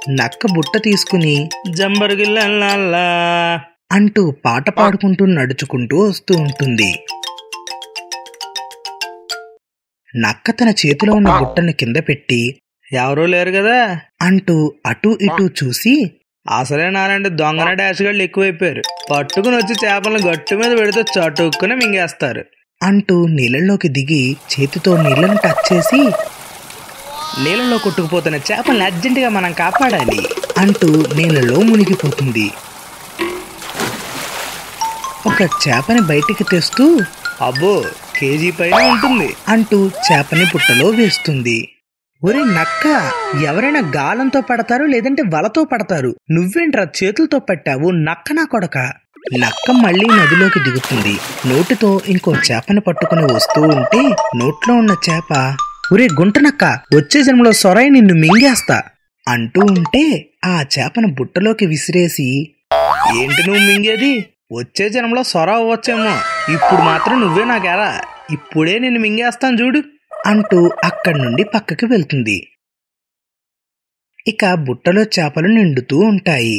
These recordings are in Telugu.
నక్క బుట్ట తీసుకుని జంబరగిల్లల్లా అంటూ పాట పాడుకుంటూ నడుచుకుంటూ వస్తూ ఉంటుంది. నక్క తన చేతిలో ఉన్న బుట్టను కింద పెట్టి ఎవరూ లేరు కదా అంటూ అటూ ఇటూ చూసి అసలే నాలంటే దొంగన డాష్గాళ్ళు ఎక్కువైపోయారు, పట్టుకుని వచ్చి చేపలను గట్టు మీద పెడితే చటుక్కుని మింగేస్తారు అంటూ నీళ్ళలోకి దిగి చేతితో నీళ్లను టచ్ చేసి నీళ్ళలో కొట్టుకుపోతున్న చేపలను అర్జెంటుగా మనం కాపాడాలి అంటూ నీళ్ళలో మునిగిపోతుంది. ఒక చేపని బయటికి తెస్తూ అబ్బో కేజీ పైన ఉంటుంది అంటూ చేపని బుట్టలో వేస్తుంది. ఒరే నక్క, ఎవరైనా గాలంతో పడతారు లేదంటే వలతో పడతారు, నువ్వేంట్రా చేతులతో పట్టావు నక్క నా కొడక. నక్క మళ్లీ నదిలోకి దిగుతుంది. నోటితో ఇంకో చేపని పట్టుకుని వస్తూ ఉంటే నోట్లో ఉన్న చేప ఒరే గుంట నక్క, వచ్చే జన్మలో సొరై నిన్ను మింగేస్తా అంటూ ఉంటే ఆ చేపను బుట్టలోకి విసిరేసి ఏంటి నువ్వు మింగేది, వచ్చే జన్మలో సొర అవ్వచ్చేమో, ఇప్పుడు మాత్రం నువ్వే నాకెలా, ఇప్పుడే నిన్ను మింగేస్తాను చూడు అంటూ అక్కడి నుండి పక్కకి వెళ్తుంది. ఇక బుట్టలో చేపలు నిండుతూ ఉంటాయి.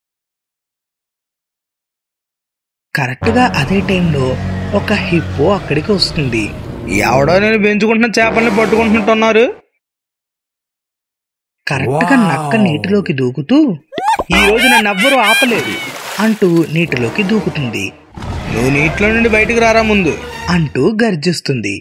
కరెక్ట్గా అదే టైంలో ఒక హిప్పో అక్కడికి వస్తుంది. ఎవడో నేను పెంచుకుంటున్న చేపల్ని పట్టుకుంటున్నారు. కరెక్ట్గా నక్క నీటిలోకి దూకుతూ ఈ రోజు నన్ను ఎవ్వరూ ఆపలేదు అంటూ నీటిలోకి దూకుతుంది. నువ్వు నీటిలో నుండి బయటికి రారా ముందు అంటూ గర్జిస్తుంది.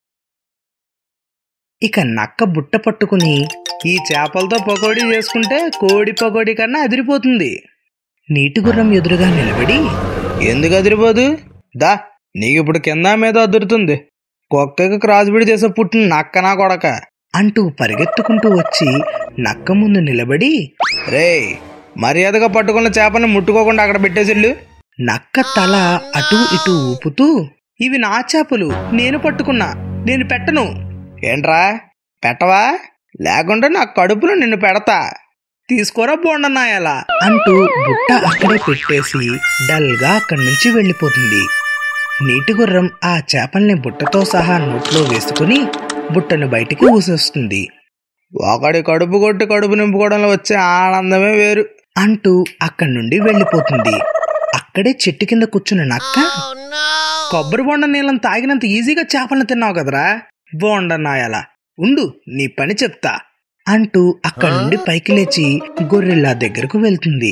ఇక నక్క బుట్ట పట్టుకుని ఈ చేపలతో పకోడీ చేసుకుంటే కోడి పకోడీ కన్నా అదిరిపోతుంది. నీటి గుర్రం ఎదురుగా నిలబడి ఎందుకు అదిరిపోదు, దా నీకు ఇప్పుడు కింద మీద అదురుతుంది, కుక్కకి క్రాస్బిడ్ చేసే పుట్టిన నక్క నా కొడక అంటూ పరిగెత్తుకుంటూ వచ్చి నక్క ముందు నిలబడి రే మర్యాదగా పట్టుకున్న చేపని ముట్టుకోకుండా అక్కడ పెట్టేసిళ్ళు. నక్క తల అటూ ఇటూ ఊపుతూ ఇవి నా చేపలు, నేను పట్టుకున్నా, నేను పెట్టను. ఏంట్రా పెట్టవా, లేకుంటే నా కడుపులో నిన్ను పెడతా, తీసుకోరా బోండన్నాయలా అంటూ బుట్ట అక్కడే పెట్టేసి డల్గా అక్కడి నుంచి వెళ్ళిపోతుంది. నీటి గుర్రం ఆ చేపల్ని బుట్టతో సహా నోట్లో వేసుకుని బుట్టను బయటికి ఊసేస్తుంది. ఒకడి కడుపు కొట్టి కడుపు నింపుకోవడంలో వచ్చే ఆనందమే వేరు అంటూ అక్కడి నుండి వెళ్ళిపోతుంది. అక్కడే చెట్టు కింద కూర్చున్న నక్క కొబ్బరి బొండ నీళ్ళని తాగినంత ఈజీగా చేపలను తిన్నావు కదరా బోండన్నాయలా, ఉండు నీ పని చెప్తా అంటూ అక్కడి నుండి పైకి లేచి గొర్రెల్లా దగ్గరకు వెళ్తుంది.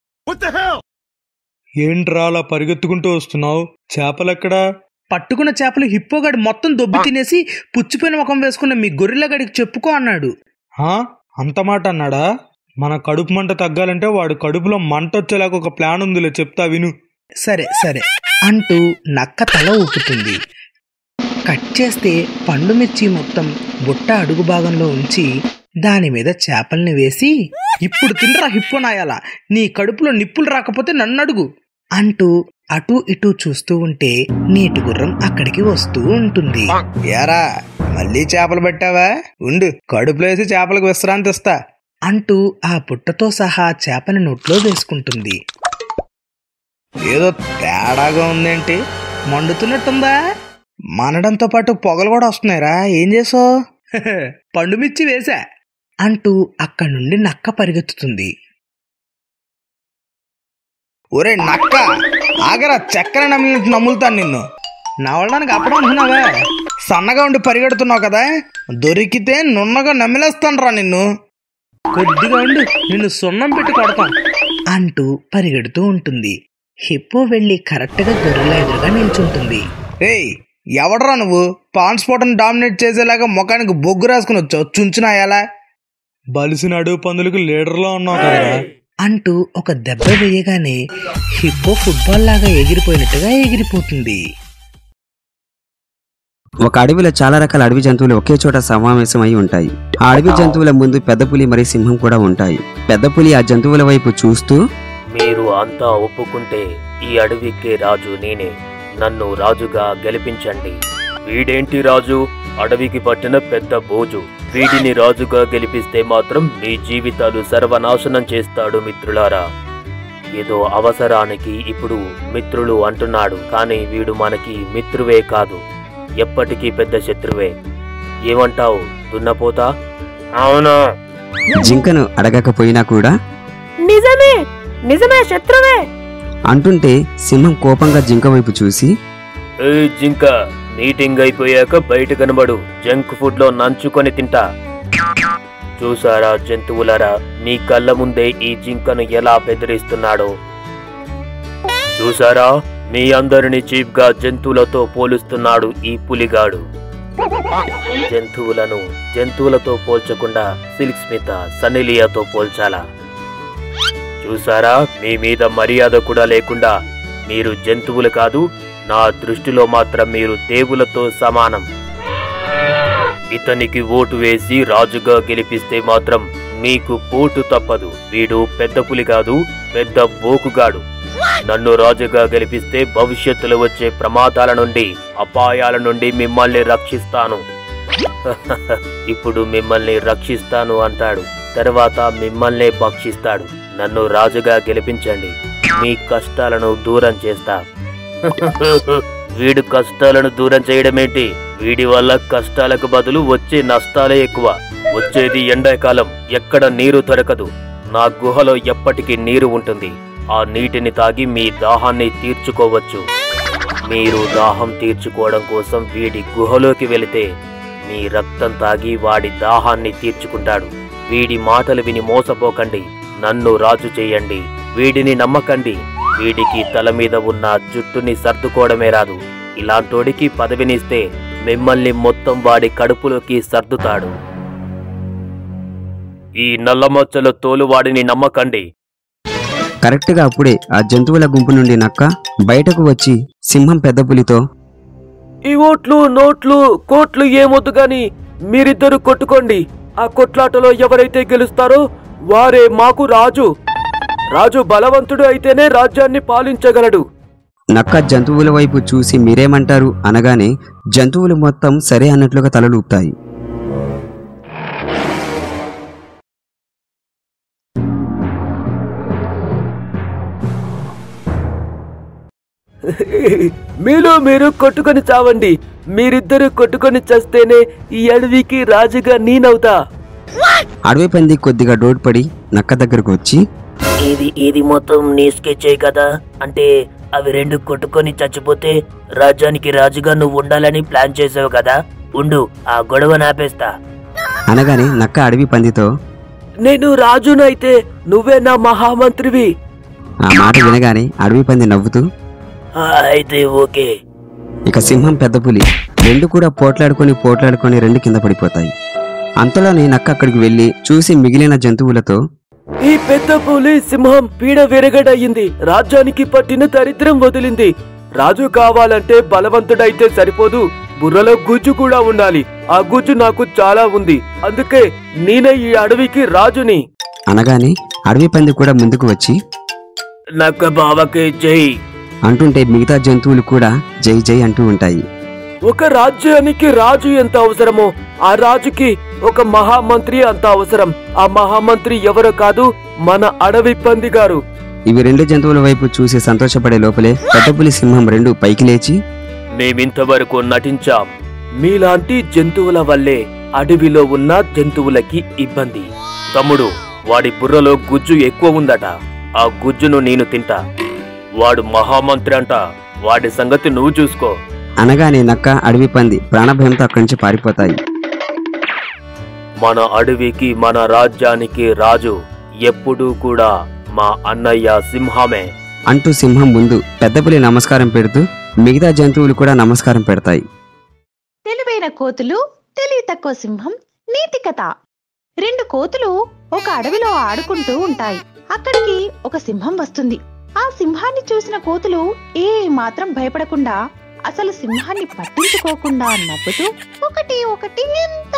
ఏంట్రా అలా పరిగెత్తుకుంటూ వస్తున్నావు, చేపలెక్కడా? పట్టుకున్న చేపలు హిప్పోగాడి మొత్తం దొబ్బి తినేసి పుచ్చిపోయిన ముఖం వేసుకున్న మీ గొర్రెలగాడికి చెప్పుకో అన్నాడు. అంత మాట అన్నాడా? మన కడుపు మంట తగ్గాలంటే వాడు కడుపులో మంట వచ్చేలాగా ఒక ప్లాన్ ఉందిలే, చెప్తా విను. సరే సరే అంటూ నక్క తల ఊపుతుంది. కట్ చేస్తే పండు మిర్చి మొత్తం బుట్ట అడుగు భాగంలో ఉంచి దాని మీద చేపల్ని వేసి ఇప్పుడు తినరా హిప్పోనాయాలా, నీ కడుపులో నిప్పులు రాకపోతే నన్ను అడుగు అంటూ అటూ ఇటూ చూస్తూ ఉంటే నీటి గుర్రం అక్కడికి వస్తూ ఉంటుంది. ఏరా మళ్ళీ చేపలు పట్టావా, ఉండు కడుపులో వేసి చేపలకు విశ్రాంతి ఇస్తా అంటూ ఆ బుట్టతో సహా చేపని నోట్లో వేసుకుంటుంది. ఏదో తేడాగా ఉందేంటి, మండుతున్నట్టుందా? మనడంతో పాటు పొగలు కూడా వస్తున్నాయిరా, ఏం చేసావు? పండుమిర్చి వేసా అంటూ అక్కడి నుండి నక్క పరిగెత్తుతుంది. ఒరే నక్క ఆగరా, చక్కెర నమ్మినట్టు నమ్ములుతాను నిన్ను. నవ్వడానికి అప్పుడు అనుకున్నావా, సన్నగా ఉండి పరిగెడుతున్నావు కదా, దొరికితే నున్నగా నమ్మిలేస్తాను రా నిన్ను, కొద్దిగా ఉండు నిన్ను సున్నం పెట్టి కొడతాం అంటూ పరిగెడుతూ ఉంటుంది. హిప్పో వెళ్లి కరెక్ట్గా గొర్రెల ఎదురుగా నిల్చుంటుంది. ఏయ్ ఎవడరా నువ్వు, పాన్ స్పాట్ను డామినేట్ చేసేలాగా ముఖానికి బొగ్గు రాసుకుని వచ్చావు, చుంచునాయాలా, బలిసిన అడుగు పందులకు లీడర్లో ఉన్నావు కదా అంటూ ఒక దెబ్బ వేయగానే హిప్పో ఫుట్బాల్ లాగా ఎగిరిపోయినట్టుగా ఎగిరిపోతుంది. ఒక అడవిలో చాలా రకాల అడవి జంతువులు ఒకే చోట సమావేశమై ఉంటాయి. ఆ అడవి జంతువుల ముందు పెద్ద పులి మరియు సింహం కూడా ఉంటాయి. పెద్ద పులి ఆ జంతువుల వైపు చూస్తూ మీరు అంతా ఒప్పుకుంటే ఈ అడవికి రాజు నేనే, నన్ను రాజుగా గెలిపించండి. వీడేంటి రాజు, అడవికి పట్టిన పెద్ద బోజు, వీడిని రాజుగా గెలిపిస్తే మాత్రం మీ జీవితాలు సర్వనాశనం చేస్తాడు మిత్రులారా. ఏదో అవసరానికి ఇప్పుడు మిత్రులు అంటున్నాడు, కానీ వీడు మనకి మిత్రువే కాదు, ఎప్పటికీ పెద్ద శత్రువే. ఏమంటావు దున్నపోతా? అవును, జింకను అడగకపోయినా కూడా నిజమే నిజమే శత్రువే అంటుంటే సింహం కోపంగా జింక వైపు చూసి ఏ జింక, మీటింగ్ అయిపోయాక బయట కనబడు, జంక్ ఫుడ్ లో నంచుకొని తింటా. చూసారా జంతువులారా, మీ కళ్ళ ముందే ఈ జింకను ఎలా బెదిరిస్తున్నాడో. చూసారా, మీ అందరిని చీప్ గా జంతువులతో పోలుస్తున్నాడు ఈ పులిగాడు. జంతువులతో పోల్చకుండా సిల్క్ స్మిత సన్నిలియాతో పోల్చాలా? చూసారా, మీ మీద మర్యాద కూడా లేకుండా. మీరు జంతువులు కాదు, నా దృష్టిలో మాత్రం మీరు దేవులతో సమానం. ఇతనికి ఓటు వేసి రాజుగా గెలిపిస్తే మాత్రం మీకు పోటు తప్పదు. వీడు పెద్ద పులి కాదు, పెద్ద బోకుగాడు. నన్ను రాజుగా గెలిపిస్తే భవిష్యత్తులో వచ్చే ప్రమాదాల నుండి, అపాయాల నుండి మిమ్మల్ని రక్షిస్తాను. ఇప్పుడు మిమ్మల్ని రక్షిస్తాను అంటాడు, తర్వాత మిమ్మల్నే భక్షిస్తాడు. నన్ను రాజుగా గెలిపించండి, మీ కష్టాలను దూరం చేస్తా. వీడు కష్టాలను దూరం చేయడమేంటి? వీడి వల్ల కష్టాలకు బదులు వచ్చే నష్టాలే ఎక్కువ. వచ్చేది ఎండాకాలం, ఎక్కడ నీరు దొరకదు. నా గుహలో ఎప్పటికీ నీరు ఉంటుంది. ఆ నీటిని తాగి మీ దాహాన్ని తీర్చుకోవచ్చు. మీరు దాహం తీర్చుకోవడం కోసం వీడి గుహలోకి వెళితే మీ రక్తం తాగి వాడి దాహాన్ని తీర్చుకుంటాడు. వీడి మాటలు విని మోసపోకండి, నన్ను రాజు చేయండి. వీడిని నమ్మకండి, వీడికి తల మీద ఉన్న జుట్టుని సర్దుకోవడమే రాదు. ఇలాంటోడికి పదవినిస్తే మిమ్మల్ని మొత్తం వాడి కడుపులోకి సర్దుతాడు. ఈ నల్లమచ్చల తోలు వాడిని నమ్మకండి. కరెక్ట్గా అప్పుడే ఆ జంతువుల గుంపు నుండి నక్క బయటకు వచ్చి సింహం పెద్ద పులితో ఈ ఓట్లు నోట్లు కోట్లు ఏమొద్దు గాని మీరిద్దరు కొట్టుకోండి. ఆ కొట్లాటలో ఎవరైతే గెలుస్తారో వారే మాకు రాజు. రాజు బలవంతుడు అయితేనే రాజ్యాన్ని పాలించగలడు. నక్క జంతువుల వైపు చూసి మీరేమంటారు అనగానే జంతువులు మొత్తం సరే అన్నట్లుగా తలలూపుతాయి. మీలో మీరు కొట్టుకొని చావండి. మీరిద్దరు కొట్టుకొని చస్తేనే ఈ అడవికి రాజుగా నేనవుతా. అడవి పంది కొద్దిగా డోడ్పడి నక్క దగ్గరకు వచ్చి ఇది మొత్తం నీ స్కెచే కదా? అంటే అవి రెండు కొట్టుకొని చచ్చిపోతే రాజ్యానికి రాజుగా నువ్వు ఉండాలని ప్లాన్ చేసావు కదా? ఉండు, ఆ గొడవ నాపేస్తా. అనగానే నక్క అడవి పందితో నేను రాజునైతే నువ్వే నా మహామంత్రివి. ఆ మాట వినగానే అడవి పంది నవ్వుతూ అయితే ఓకే. ఇక సింహం పెద్ద పులి రెండు కూడా పోట్లాడుకొని రెండు కింద పడిపోతాయి. అంతలోనే నక్క అక్కడికి వెళ్లి చూసి మిగిలిన జంతువులతో ఈ పెద్ద పులి సింహం పీడ విరగడయింది. రాజ్యానికి పట్టిన దరిద్రం వదిలింది. రాజు కావాలంటే బలవంతుడైతే సరిపోదు, బుర్రలో గుజ్జు కూడా ఉండాలి. ఆ గుజ్జు నాకు చాలా ఉంది, అందుకే నేనే ఈ అడవికి రాజుని. అనగానే అడవి పంది కూడా ముందుకు వచ్చి నక్క బావకే జై అంటుంటే మిగతా జంతువులు కూడా జై జై అంటూ ఉంటాయి. ఒక రాజ్యానికి రాజు ఎంత అవసరమో ఆ రాజుకి ఒక మహామంత్రి అంత అవసరం. ఆ మహామంత్రి ఎవరో కాదు, మన అడవి పంది గారు. ఇవి రెండు జంతువుల వైపు చూసి సంతోషపడే లోపలే పెద్ద పులి సింహం రెండు పైకి లేచి మేమింతవరకు నటించాం. మీలాంటి జంతువుల వల్లే అడవిలో ఉన్న జంతువులకి ఇబ్బంది. తమ్ముడు, వాడి బుర్రలో గుజ్జు ఎక్కువ ఉందట. ఆ గుజ్జును నేను తింటా. వాడు మహామంత్రి అంట, వాడి సంగతి నువ్వు చూసుకో. అనగానే నక్క అడవి పంది ప్రాణభయంతో అక్కడి నుంచి పారిపోతాయి. మన అడవికి మన రాజ్యానికి రాజు ఎప్పుడూ కూడా మా అన్నయ్య సింహమే అంటూ సింహం ముందు పెద్ద పులి నమస్కారం పెడుతూ మిగతా జంతువులు కూడా నమస్కారం పెడతాయి. తెలివైన కోతులు, తెలివి తక్కువ సింహం నీతి కథ. రెండు కోతులు ఒక అడవిలో ఆడుకుంటూ ఉంటాయి. అక్కడికి ఒక సింహం వస్తుంది. ఆ సింహాన్ని చూసిన కోతులు ఏ మాత్రం భయపడకుండా, అసలు సింహాన్ని పట్టించుకోకుండా నవ్వుతూ ఒకటి ఒకటి ఎంత,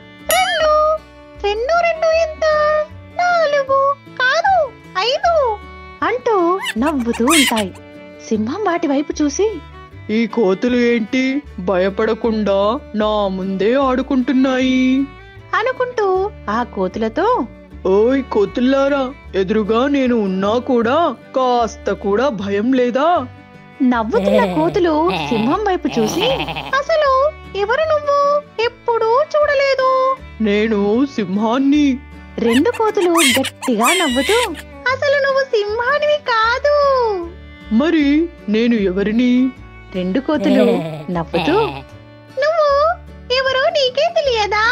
రెండు రెండు ఎంత, 4 కాదు 5 అంటూ నవ్వుతూ ఉంటాయి. సింహం వాటి వైపు చూసి ఈ కోతులు ఏంటి భయపడకుండా నా ముందే ఆడుకుంటున్నాయి అనుకుంటూ ఆ కోతులతో ఓయ్ కోతుల్లారా, ఎదురుగా నేను ఉన్నా కూడా కాస్త కూడా భయం లేదా? నవ్వుతున్న కోతులు సింహం వైపు చూసి అసలు ఎవరు నువ్వు? ఎప్పుడూ చూడలేదు. నేను సింహాన్ని. రెండు కోతులు గట్టిగా నవ్వుతూ, అసలు నువ్వు సింహానివి కాదు. మరి నేను ఎవరిని? రెండు కోతులు నవ్వుతూ, నువ్వు ఎవరో నీకే తెలియదా?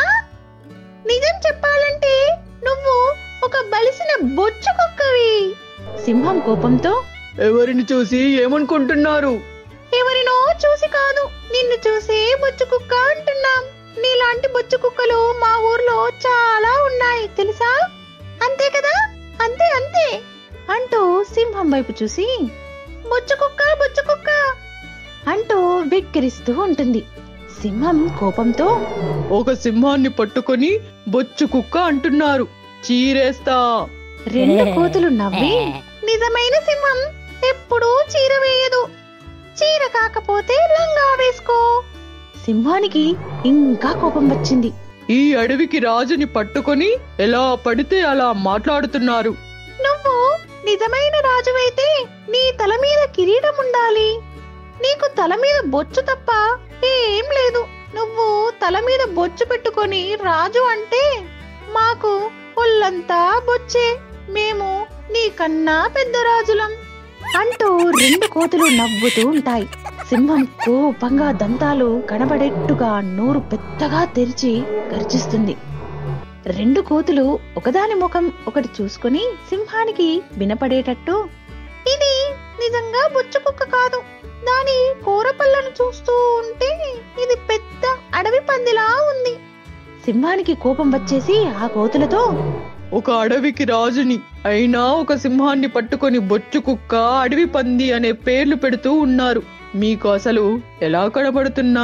నిజం చెప్పాలంటే నువ్వు ఒక బలిసిన బొచ్చు కుక్కవి. సింహం కోపంతో, ఎవరిని చూసి ఏమనుకుంటున్నారు? ఎవరినో చూసి కాదు, నిన్ను చూసే బొచ్చు కుక్క అంటున్నాం. నీలాంటి బొచ్చు కుక్కలు మా ఊర్లో చాలా ఉన్నాయి తెలుసా? అంతే కదా? అంతే అంతే అంటూ సింహం వైపు చూసి, బొచ్చు కుక్క అంటూ వెక్కిరిస్తూ ఉంటుంది. సింహం కోపంతో, ఒక సింహాన్ని పట్టుకొని బొచ్చు కుక్క అంటున్నారు, చీరేస్తా. రెండు కోతులు నవ్వి, నిజమైన సింహం ఎప్పుడూ చీర వేయదు. చీర కాకపోతే లంగా వేసుకో. సింహానికి ఇంకా కోపం వచ్చింది. ఈ అడవికి రాజుని పట్టుకొని ఎలా పడితే అలా మాట్లాడుతున్నారు. నువ్వు నిజమైన రాజువైతే నీ తల మీద కిరీటం ఉండాలి. నీకు తల మీద బొచ్చు తప్ప ఏం లేదు. నువ్వు తల మీద బొచ్చు పెట్టుకొని రాజు అంటే మాకు ఒళ్ళంతా బొచ్చే. మేము నీకన్నా పెద్ద రాజులం అంటూ రెండు కోతులు నవ్వుతూ ఉంటాయి. సింహం కోపంగా దంతాలు కనబడేట్టుగా నోరు పెద్దగా తెరిచి గర్జిస్తుంది. రెండు కోతులు ఒకదాని ముఖం ఒకటి చూసుకుని సింహానికి వినపడేటట్టు, ఇది నిజంగా బొచ్చు కుక్క కాదు. దాని కూరపళ్ళను చూస్తూ ఉంటే ఇది పెద్ద అడవి పందిలా ఉంది. సింహానికి కోపం వచ్చేసి ఆ కోతులతో, ఒక అడవికి రాజుని అయినా ఒక సింహాన్ని పట్టుకొని బొచ్చు కుక్క, అడవి పంది అనే పేర్లు పెడుతూ ఉన్నారు. మీకు అసలు ఎలా కనబడుతున్నా?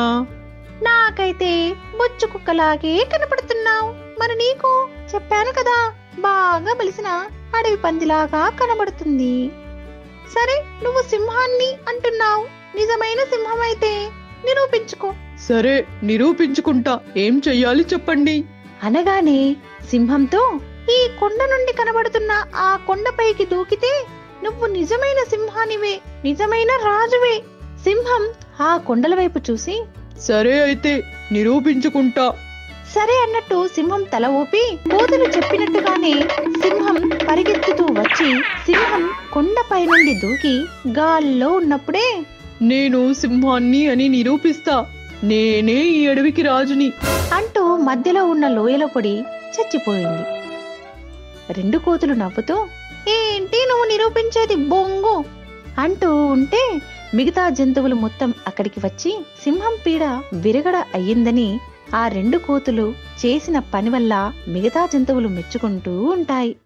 నాకైతే బొచ్చు కుక్కలాగే కనపడుతున్నావు. మరి నీకు చెప్పాను కదా, బాగా బలిసిన అడవి పందిలాగా కనబడుతుంది. సరే, నువ్వు సింహాన్ని అంటున్నావు. నిజమైన సింహం అయితే నిరూపించుకో. సరే, నిరూపించుకుంటా. ఏం చెయ్యాలి చెప్పండి? అనగానే సింహంతో, ఈ కొండ నుండి కనబడుతున్న ఆ కొండపైకి దూకితే నువ్వు నిజమైన సింహానివే, నిజమైన రాజువే. సింహం ఆ కొండల వైపు చూసి, సరే అయితే నిరూపించుకుంటా. సరే అన్నట్టు సింహం తల ఊపి, కోతులు చెప్పినట్టుగానే సింహం పరిగెత్తుతూ వచ్చి సింహం కొండపై నుండి దూకి గాల్లో ఉన్నప్పుడే, నేను సింహాన్ని అని నిరూపిస్తా. నేనే ఈ అడవికి రాజుని అంటూ మధ్యలో ఉన్న లోయలో పడి చచ్చిపోయింది. రెండు కోతులు నవ్వుతూ, ఏంటి నువ్వు నిరూపించేది బొంగు అంటూ ఉంటే మిగతా జంతువులు మొత్తం అక్కడికి వచ్చి సింహం పీడ విరగడ అయ్యిందని ఆ రెండు కోతులు చేసిన పని వల్ల మిగతా జంతువులు మెచ్చుకుంటూ ఉంటాయి.